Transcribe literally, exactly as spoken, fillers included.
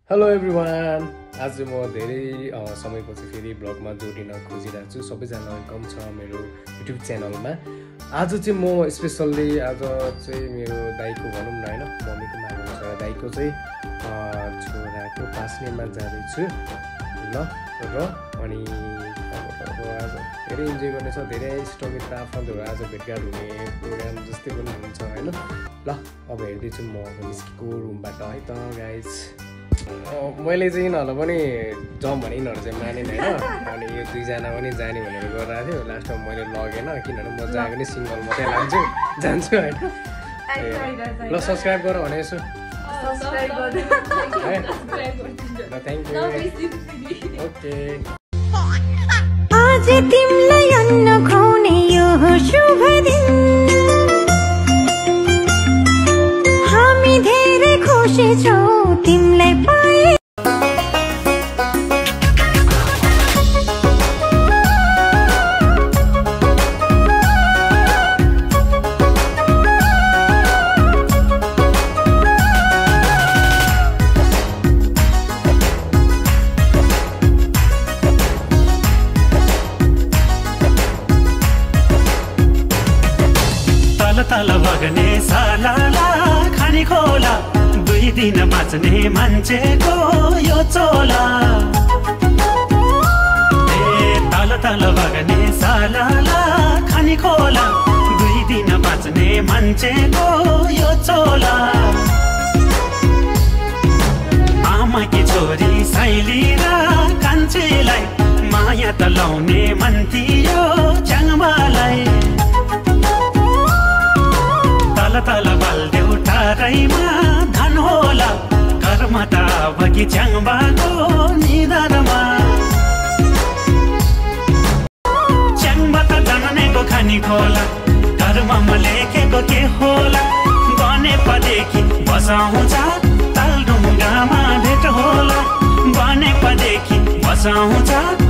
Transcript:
Hello everyone, आज म धेरै समयपछि फेरि ब्लगमा जोडिन खोजिरहेको छु। सबैजना वेलकम छ मेरो युट्युब च्यानलमा। आज चाहिँ म स्पेसल्ली आज चाहिँ मेरो दाइको भनौँ न होइन मम्मीको मामा छोरा दाइको चाहिँ छोराको पास्नेमा जाँदैछु ल। र अनि अब आज धेरै इन्जोय गर्नेछ, धेरै इष्टमित्र आफन्तहरू आज भेटघाट हुने प्रोग्राम जस्तै पनि हुन्छ होइन ल। अब हेर्दैछु म निस्केको रुमबाट है त गाइज। मैले चाहिँ यिनीहरूलाई पनि जाउँ भने यिनीहरू चाहिँ मानेन होइन। अनि यो दुईजना पनि जाने भनेर गरिरहेको थियो। लास्टमा मैले लगेन, किनभने म जहाँ पनि सिङ्गल मात्रै लान्छु जान्छु होइन। ल सब्सक्राइब गर भने यसो थ्याङ्क यू। ओके आज तिमीलाई अन्न खुवाउने यो शुभ दिन, हामी धेरै खुसी छौँ तिमीलाई पाए। तल बग्ने सालाला खानी खोला, दुई दिन बाँच्ने मान्छेको यो चोला। ए तल तल बग्ने सालाला खानी खोला, दुई दिन बाँच्ने मान्छेको यो चोला। आमाकी छोरी साइली र कान्छीलाई माया त लाउने मन थियो च्याङ्बालाई। तल बाल्देऊ टारैमा धन होला, घरमा त बगी च्याङ्बाको निधारमा। च्याङ्बा त जन्मेको खानी खोला, घरमा म लेखेको के होला। बनेपादेखि बसाउँछ तालढुङ्गामा भेट होला, बनेपादेखि बसाउँछ